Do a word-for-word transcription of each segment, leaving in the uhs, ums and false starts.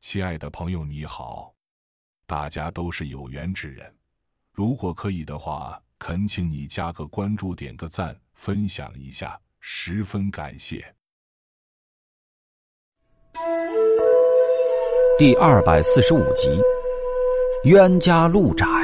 亲爱的朋友你好，大家都是有缘之人，如果可以的话，恳请你加个关注，点个赞，分享一下，十分感谢。 第二百四十五集，冤家路窄。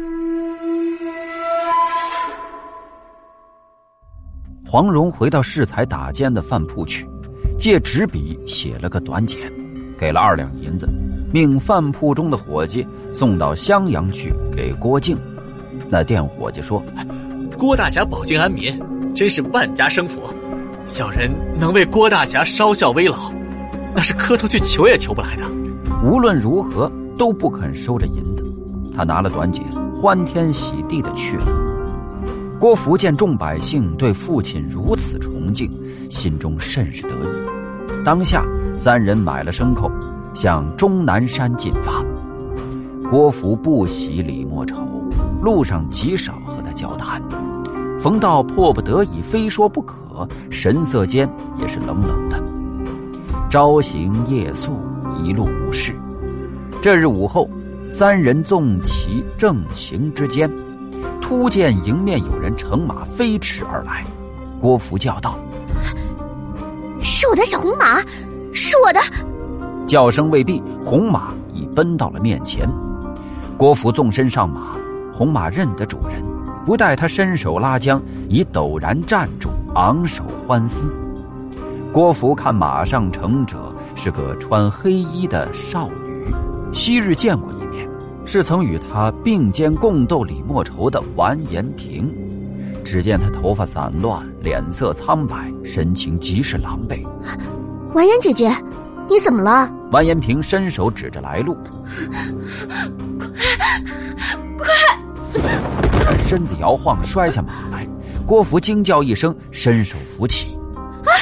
黄蓉回到适才打尖的饭铺去，借纸笔写了个短简，给了二两银子，命饭铺中的伙计送到襄阳去给郭靖。那店伙计说： 郭大侠保境安民，真是万家生福，小人能为郭大侠烧孝危老，那是磕头去求也求不来的。 无论如何都不肯收着银子，他拿了短简，欢天喜地的去了。郭福见众百姓对父亲如此崇敬，心中甚是得意。当下三人买了牲口，向终南山进发。郭福不喜李莫愁，路上极少和他交谈，逢到迫不得已非说不可，神色间也是冷冷的。朝行夜宿，一路无事。这日午后，三人纵骑正行之间，突见迎面有人乘马飞驰而来。郭福叫道： 是我的小红马，是我的！ 叫声未毕，红马已奔到了面前。郭福纵身上马，红马认得主人，不待他伸手拉缰，已陡然站住，昂首欢嘶。郭福看马上乘者是个穿黑衣的少女，昔日见过一面，是曾与他并肩共斗李莫愁的完颜萍。只见他头发散乱，脸色苍白，神情极是狼狈。 完颜姐姐，你怎么了？ 完颜萍伸手指着来路， 快快！ 身子摇晃，摔下马来。郭福惊叫一声，伸手扶起。 啊！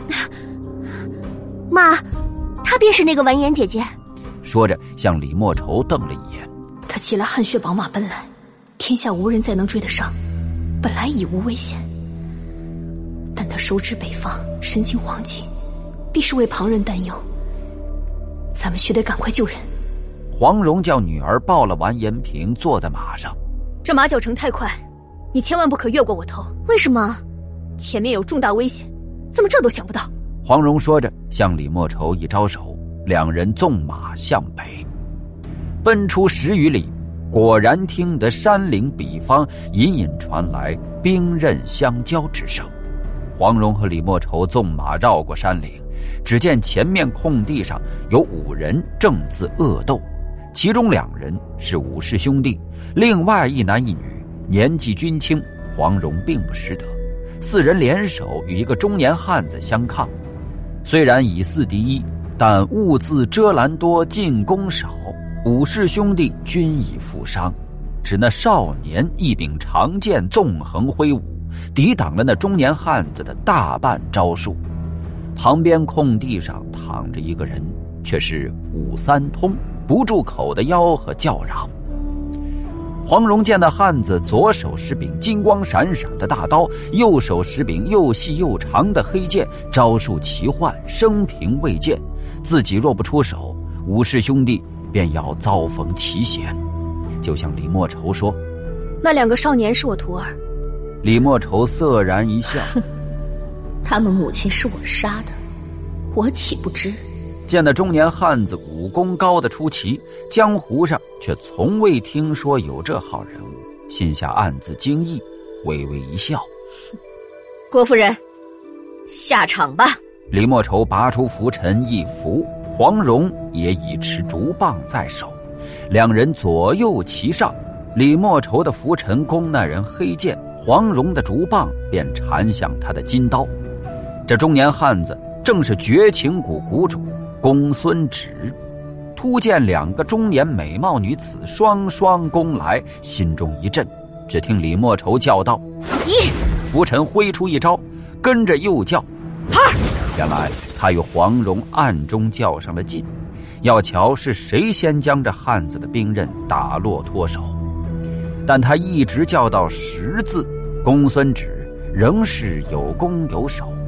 妈，她便是那个完颜姐姐。 说着向李莫愁瞪了一眼。 他骑了汗血宝马奔来，天下无人再能追得上，本来已无危险，但他手指北方，神情惶急，必是为旁人担忧，咱们须得赶快救人。 黄蓉叫女儿抱了完颜萍坐在马上。 这马脚程太快，你千万不可越过我头。 为什么？ 前面有重大危险，怎么这都想不到？ 黄蓉说着向李莫愁一招手，两人纵马向北，奔出十余里，果然听得山岭彼方隐隐传来兵刃相交之声。黄蓉和李莫愁纵马绕过山岭，只见前面空地上有五人正自恶斗，其中两人是武氏兄弟，另外一男一女，年纪均轻，黄蓉并不识得。四人联手与一个中年汉子相抗，虽然以四敌一，但物自遮拦多，进攻少，武氏兄弟均已负伤，只那少年一柄长剑纵横挥舞，抵挡了那中年汉子的大半招数。旁边空地上躺着一个人，却是武三通，不住口的吆喝叫嚷。黄蓉见那汉子左手持柄金光闪闪的大刀，右手持柄又细又长的黑剑，招数奇幻，生平未见，自己若不出手，武氏兄弟便要遭逢奇险。就向李莫愁说： 那两个少年是我徒儿。 李莫愁涩然一笑： 他们母亲是我杀的，我岂不知？ 见那中年汉子武功高得出奇，江湖上却从未听说有这号人物，心下暗自惊异，微微一笑。 郭夫人，下场吧。 李莫愁拔出拂尘一拂，黄蓉也已持竹棒在手，两人左右齐上。李莫愁的拂尘攻那人黑剑，黄蓉的竹棒便缠向他的金刀。这中年汉子正是绝情谷谷主公孙止，突见两个中年美貌女子双双攻来，心中一震，只听李莫愁叫道： 一！ 拂尘挥出一招，跟着又叫二！ 原来他与黄蓉暗中较上了劲，要瞧是谁先将这汉子的兵刃打落脱手。但他一直叫到十字，公孙止仍是有攻有守。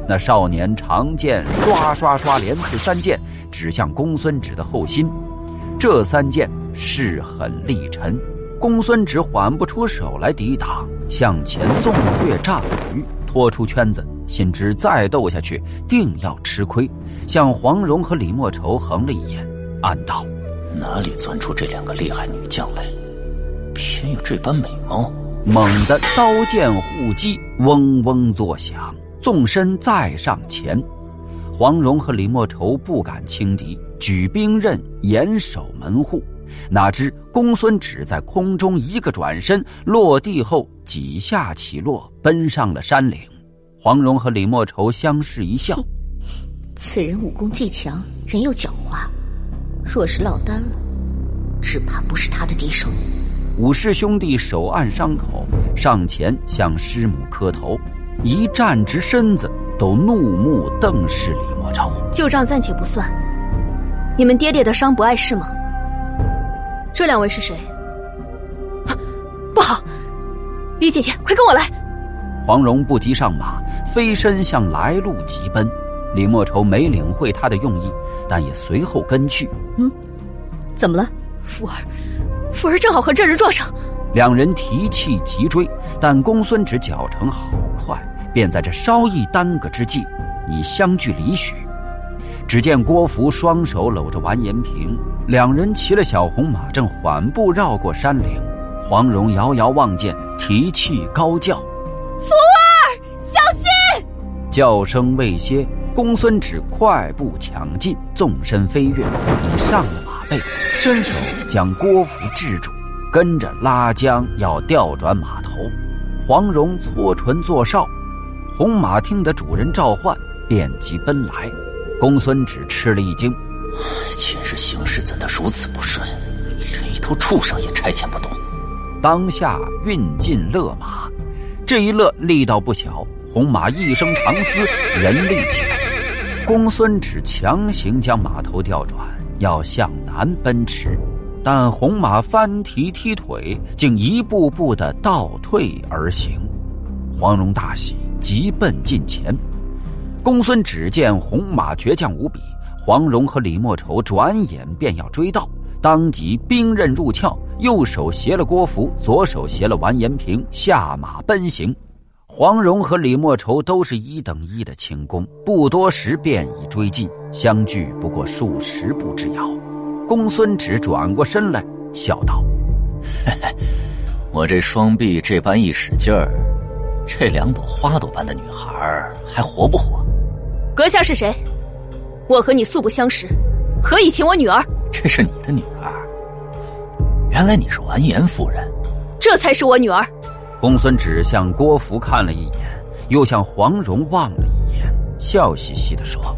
那少年长剑刷刷刷连刺三剑，指向公孙止的后心。这三剑势狠力沉，公孙止缓不出手来抵挡，向前纵跃炸鱼，拖出圈子，心知再斗下去定要吃亏，向黄蓉和李莫愁横了一眼，暗道： 哪里钻出这两个厉害女将来，偏有这般美貌。 猛地刀剑互击，嗡嗡作响，纵身再上前。黄蓉和李莫愁不敢轻敌，举兵刃严守门户。哪知公孙止在空中一个转身，落地后几下起落，奔上了山岭。黄蓉和李莫愁相视一笑， 此人武功既强，人又狡猾，若是落单了，只怕不是他的敌手。 武氏兄弟手按伤口，上前向师母磕头，一站直身子，都怒目瞪视李莫愁。 旧账暂且不算，你们爹爹的伤不碍事吗？这两位是谁？啊，不好！李姐姐，快跟我来！ 黄蓉不及上马，飞身向来路急奔。李莫愁没领会他的用意，但也随后跟去。 嗯，怎么了？福儿，福儿正好和这人撞上。 两人提气急追，但公孙止脚程好快，便在这稍一耽搁之际，已相距离许。只见郭芙双手搂着完颜屏，两人骑了小红马，正缓步绕过山岭。黄蓉遥遥望见，提气高叫： 福儿，小心！ 叫声未歇，公孙止快步抢进，纵身飞跃，已上了马背，伸手将郭芙制住，跟着拉缰要调转马头。黄蓉搓唇作哨，红马听得主人召唤，便即奔来。公孙止吃了一惊， 今日行事怎得如此不顺，连一头畜生也差遣不动。 当下运进勒马，这一勒力道不小，红马一声长嘶，人立起来。公孙止强行将马头调转，要向南奔驰，但红马翻蹄踢腿，竟一步步的倒退而行。黄蓉大喜，急奔近前。公孙止见红马倔强无比，黄蓉和李莫愁转眼便要追到，当即兵刃入鞘，右手携了郭芙，左手携了完颜屏，下马奔行。黄蓉和李莫愁都是一等一的轻功，不多时便已追近，相距不过数十步之遥。公孙止转过身来，笑道： 嘿嘿，我这双臂这般一使劲儿，这两朵花朵般的女孩还活不活？ 阁下是谁？我和你素不相识，何以请我女儿？ 这是你的女儿？原来你是完颜夫人。 这才是我女儿。 公孙止向郭芙看了一眼，又向黄蓉望了一眼，笑嘻嘻地说：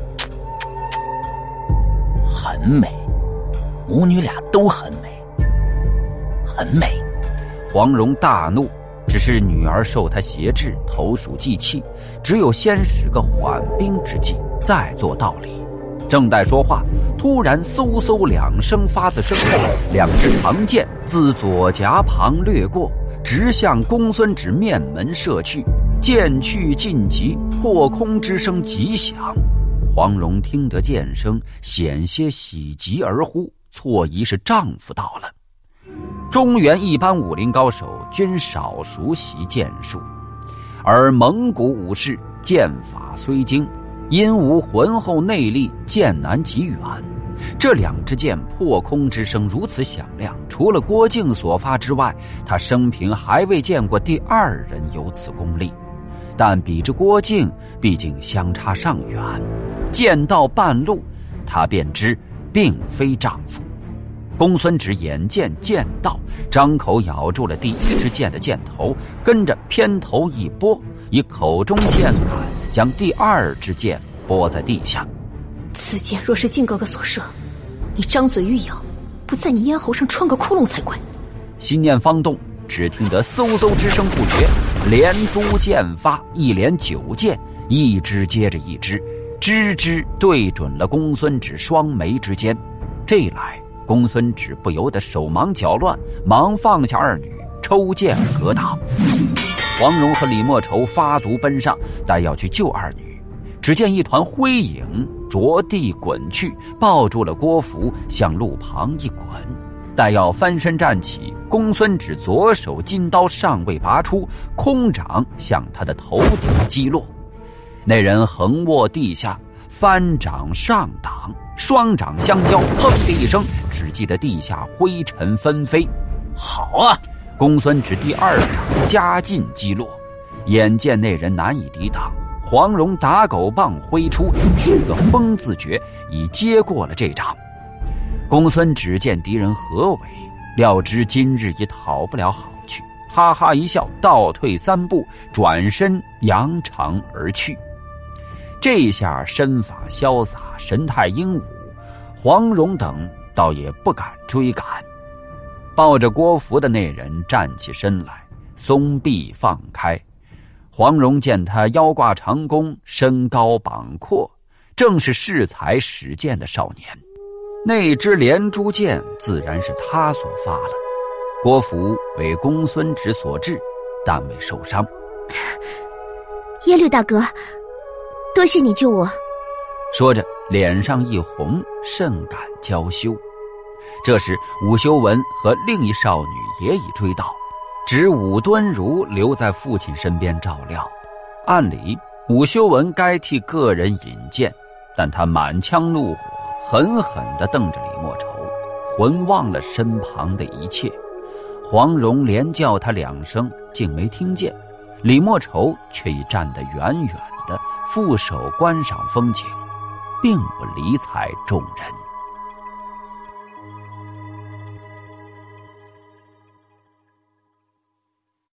很美，母女俩都很美，很美。 黄蓉大怒，只是女儿受他挟制，投鼠忌器，只有先使个缓兵之计，再做道理。正待说话，突然嗖嗖两声发自身后，两支长剑自左颊旁掠过，直向公孙止面门射去。剑去劲急，破空之声极响。黄蓉听得剑声，险些喜极而呼，错疑是丈夫到了。中原一般武林高手均少熟习剑术，而蒙古武士剑法虽精，因无浑厚内力，剑难及远。这两支剑破空之声如此响亮，除了郭靖所发之外，他生平还未见过第二人有此功力。但比之郭靖，毕竟相差尚远。剑到半路，他便知并非丈夫。公孙止眼见剑到，张口咬住了第一支箭的箭头，跟着偏头一拨，以口中剑杆将第二支箭拨在地下。 此箭若是靖哥哥所射，你张嘴欲咬，不在你咽喉上穿个窟窿才怪。 心念方动，只听得嗖嗖之声不绝，连珠箭发，一连九箭，一支接着一支，支支对准了公孙止双眉之间。这一来，公孙止不由得手忙脚乱，忙放下二女，抽剑格挡。黄蓉和李莫愁发足奔上，但要去救二女，只只见一团灰影着地滚去，抱住了郭福，向路旁一滚。待要翻身站起，公孙止左手金刀尚未拔出，空掌向他的头顶击落。那人横卧地下，翻掌上挡，双掌相交，砰的一声，只记得地下灰尘纷飞。 好啊！ 公孙止第二掌加劲击落，眼见那人难以抵挡，黄蓉打狗棒挥出，是个风字诀，已接过了这掌。公孙止见敌人合围，料知今日已讨不了好去，哈哈一笑，倒退三步，转身扬长而去。这下身法潇洒，神态英武，黄蓉等倒也不敢追赶。抱着郭福的那人站起身来，松臂放开。黄蓉见他腰挂长弓，身高膀阔，正是适才使剑的少年。那支连珠箭自然是他所发了。郭福为公孙止所制，但未受伤。 耶律大哥，多谢你救我。 说着脸上一红，甚感娇羞。这时武修文和另一少女也已追到，只武敦儒留在父亲身边照料。按理武修文该替个人引荐，但他满腔怒火，狠狠地瞪着李莫愁，魂忘了身旁的一切。黄蓉连叫他两声，竟没听见。李莫愁却已站得远远的，负手观赏风景，并不理睬众人。